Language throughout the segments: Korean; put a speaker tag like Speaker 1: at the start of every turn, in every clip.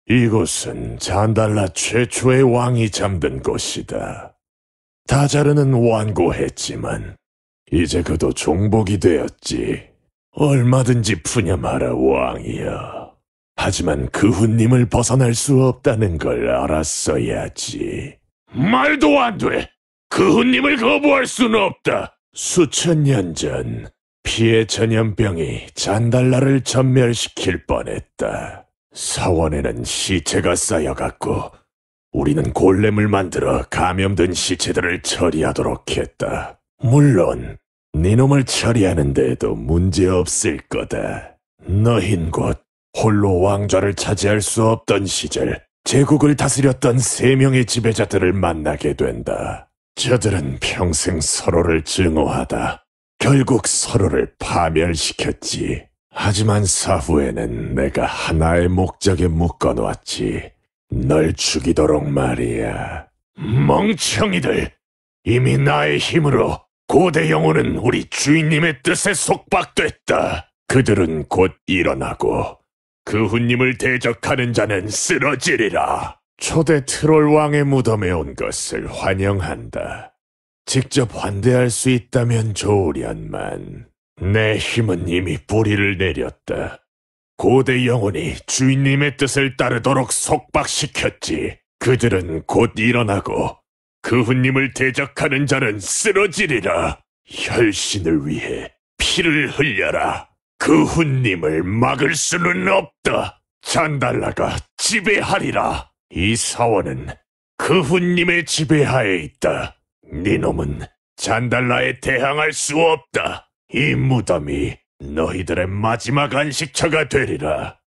Speaker 1: 이곳은 잔달라 최초의 왕이 잠든 곳이다. 다자르는 완고했지만 이제 그도 종복이 되었지. 얼마든지 푸념하라, 왕이여. 하지만 그훈님을 벗어날 수 없다는 걸 알았어야지. 말도 안 돼! 그훈님을 거부할 수는 없다! 수천 년 전 피해 전염병이 잔달라를 전멸시킬 뻔했다. 사원에는 시체가 쌓여갔고 우리는 골렘을 만들어 감염된 시체들을 처리하도록 했다. 물론 네놈을 처리하는 데에도 문제없을 거다. 너흰 곧 홀로 왕좌를 차지할 수 없던 시절 제국을 다스렸던 3명의 지배자들을 만나게 된다. 저들은 평생 서로를 증오하다 결국 서로를 파멸시켰지. 하지만 사후에는 내가 하나의 목적에 묶어놓았지. 널 죽이도록 말이야. 멍청이들! 이미 나의 힘으로 고대 영혼은 우리 주인님의 뜻에 속박됐다. 그들은 곧 일어나고 그훈님을 대적하는 자는 쓰러지리라. 초대 트롤 왕의 무덤에 온 것을 환영한다. 직접 환대할 수 있다면 좋으련만 내 힘은 이미 뿌리를 내렸다. 고대 영혼이 주인님의 뜻을 따르도록 속박시켰지. 그들은 곧 일어나고 그훈님을 대적하는 자는 쓰러지리라. 혈신을 위해 피를 흘려라. 그훈님을 막을 수는 없다. 잔달라가 지배하리라. 이 사원은 그훈님의 지배하에 있다. 네놈은 잔달라에 대항할 수 없다. 이 무덤이 너희들의 마지막 안식처가 되리라.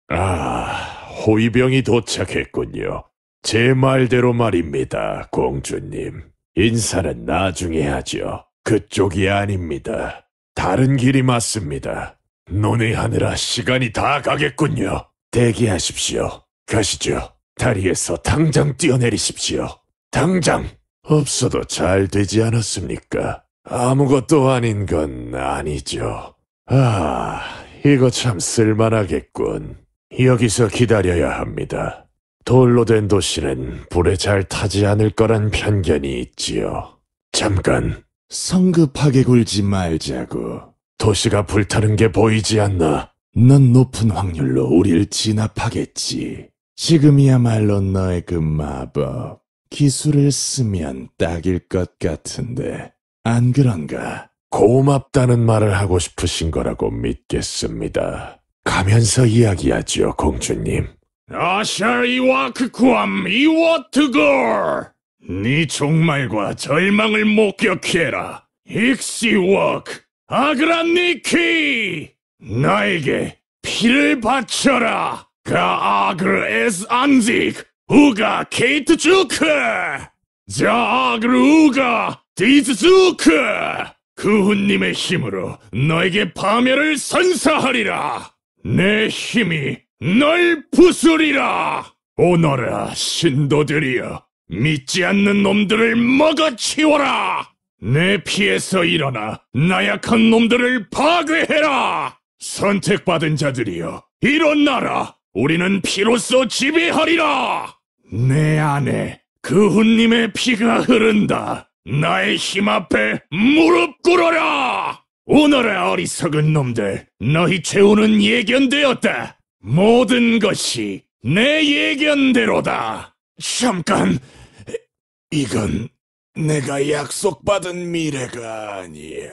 Speaker 1: 호위병이 도착했군요. 제 말대로 말입니다, 공주님. 인사는 나중에 하죠. 그쪽이 아닙니다. 다른 길이 맞습니다. 논의하느라 시간이 다 가겠군요. 대기하십시오. 가시죠. 다리에서 당장 뛰어내리십시오. 당장! 없어도 잘 되지 않았습니까? 아무것도 아닌 건 아니죠. 이거 참 쓸만하겠군. 여기서 기다려야 합니다. 돌로 된 도시는 불에 잘 타지 않을 거란 편견이 있지요. 잠깐, 성급하게 굴지 말자고. 도시가 불타는 게 보이지 않나? 넌 높은 확률로 우릴 진압하겠지. 지금이야말로 너의 그 마법, 기술을 쓰면 딱일 것 같은데 안 그런가? 고맙다는 말을 하고 싶으신 거라고 믿겠습니다. 가면서 이야기하죠, 공주님. 아샤 이와크 구암 이워트걸! 네 종말과 절망을 목격해라. 익시워크 아그란니키! 나에게 피를 바쳐라. 가아그르 에스 안직 우가 케이트 주크! 자아그르 우가 디즈 주크! 그훈님의 힘으로 너에게 파멸을 선사하리라. 내 힘이 널 부수리라. 오너라 신도들이여, 믿지 않는 놈들을 먹어치워라. 내 피에서 일어나 나약한 놈들을 파괴해라. 선택받은 자들이여, 일어나라. 우리는 피로써 지배하리라. 내 안에 그훈님의 피가 흐른다. 나의 힘 앞에 무릎 꿇어라. 오너라 어리석은 놈들, 너희 최후는 예견되었다. 모든 것이 내 예견대로다. 잠깐, 이건 내가 약속받은 미래가 아니야.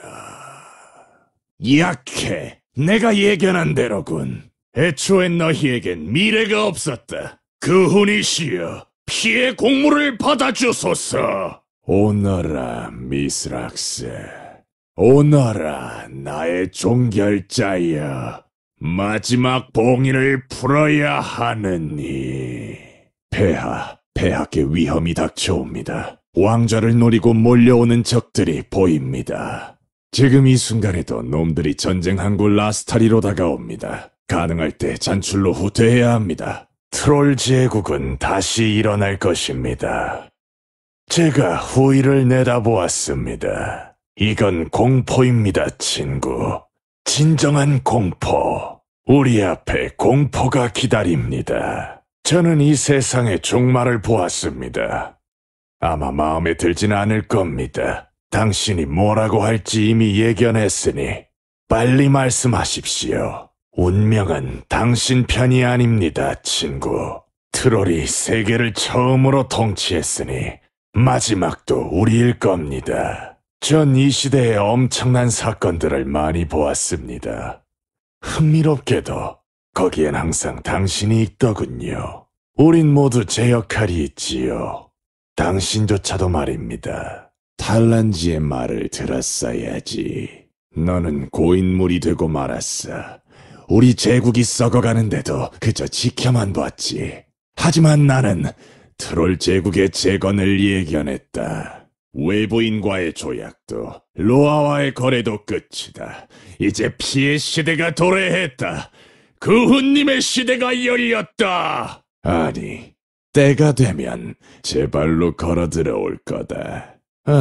Speaker 1: 약해. 내가 예견한 대로군. 애초엔 너희에겐 미래가 없었다. 그훈이시여, 피의 공물을 받아주소서. 오너라 미스락스, 오너라 나의 종결자여, 마지막 봉인을 풀어야 하느니. 폐하께 위험이 닥쳐옵니다. 왕좌를 노리고 몰려오는 적들이 보입니다. 지금 이 순간에도 놈들이 전쟁 항구 라스타리로 다가옵니다. 가능할 때 잔출로 후퇴해야 합니다. 트롤 제국은 다시 일어날 것입니다. 제가 후위를 내다보았습니다. 이건 공포입니다, 친구. 진정한 공포. 우리 앞에 공포가 기다립니다. 저는 이 세상의 종말을 보았습니다. 아마 마음에 들진 않을 겁니다. 당신이 뭐라고 할지 이미 예견했으니 빨리 말씀하십시오. 운명은 당신 편이 아닙니다, 친구. 트롤이 세계를 처음으로 통치했으니 마지막도 우리일 겁니다. 전 이 시대의 엄청난 사건들을 많이 보았습니다. 흥미롭게도 거기엔 항상 당신이 있더군요. 우린 모두 제 역할이 있지요. 당신조차도 말입니다. 탈란지의 말을 들었어야지. 너는 고인물이 되고 말았어. 우리 제국이 썩어가는데도 그저 지켜만 봤지. 하지만 나는 트롤 제국의 재건을 예견했다. 외부인과의 조약도 로아와의 거래도 끝이다. 이제 피해 시대가 도래했다. 그훈님의 시대가 열렸다. 아니, 때가 되면 제 발로 걸어 들어올 거다.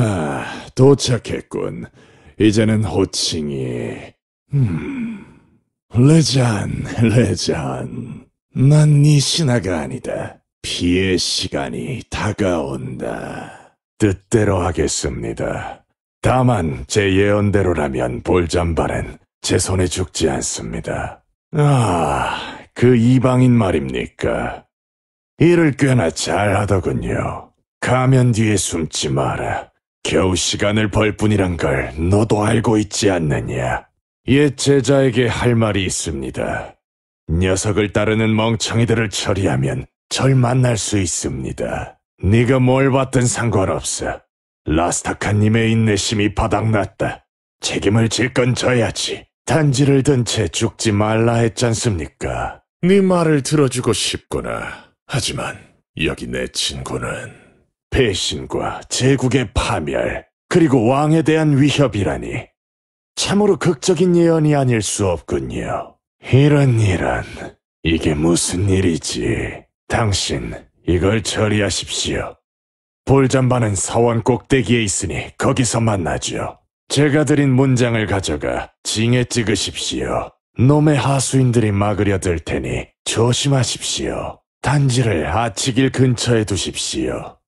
Speaker 1: 도착했군. 이제는 호칭이... 레잔. 난 네 신하가 아니다. 피해 시간이 다가온다. 뜻대로 하겠습니다. 다만 제 예언대로라면 볼잠발은 제 손에 죽지 않습니다. 그 이방인 말입니까? 일을 꽤나 잘하더군요. 가면 뒤에 숨지 마라. 겨우 시간을 벌 뿐이란 걸 너도 알고 있지 않느냐? 옛 제자에게 할 말이 있습니다. 녀석을 따르는 멍청이들을 처리하면 절 만날 수 있습니다. 네가 뭘 받든 상관없어. 라스타카님의 인내심이 바닥났다. 책임을 질 건 져야지. 단지를 든 채 죽지 말라 했잖습니까? 네 말을 들어주고 싶구나. 하지만 여기 내 친구는 배신과 제국의 파멸, 그리고 왕에 대한 위협이라니 참으로 극적인 예언이 아닐 수 없군요. 이런 이게 무슨 일이지? 당신 이걸 처리하십시오. 볼잠반은 사원 꼭대기에 있으니 거기서 만나죠. 제가 드린 문장을 가져가 징에 찍으십시오. 놈의 하수인들이 막으려 들 테니 조심하십시오. 단지를 아치길 근처에 두십시오.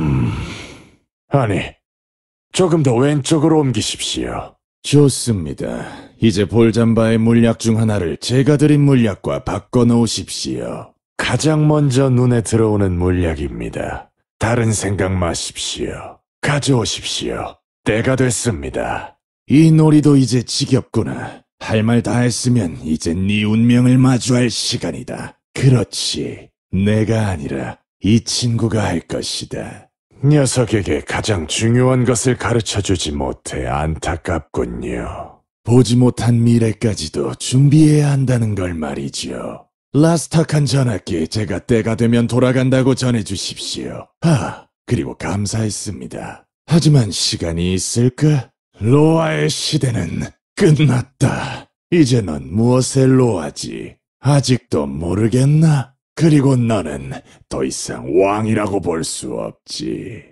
Speaker 1: 아니, 조금 더 왼쪽으로 옮기십시오. 좋습니다. 이제 볼잠바의 물약 중 하나를 제가 드린 물약과 바꿔놓으십시오. 가장 먼저 눈에 들어오는 물약입니다. 다른 생각 마십시오. 가져오십시오. 때가 됐습니다. 이 놀이도 이제 지겹구나. 할 말 다 했으면 이제 네 운명을 마주할 시간이다. 그렇지. 내가 아니라 이 친구가 할 것이다. 녀석에게 가장 중요한 것을 가르쳐주지 못해 안타깝군요. 보지 못한 미래까지도 준비해야 한다는 걸 말이죠. 라스타칸 전하께 제가 때가 되면 돌아간다고 전해주십시오. 그리고 감사했습니다. 하지만 시간이 있을까? 로아의 시대는 끝났다. 이제 넌 무엇의 로아지? 아직도 모르겠나? 그리고 너는 더 이상 왕이라고 볼 수 없지.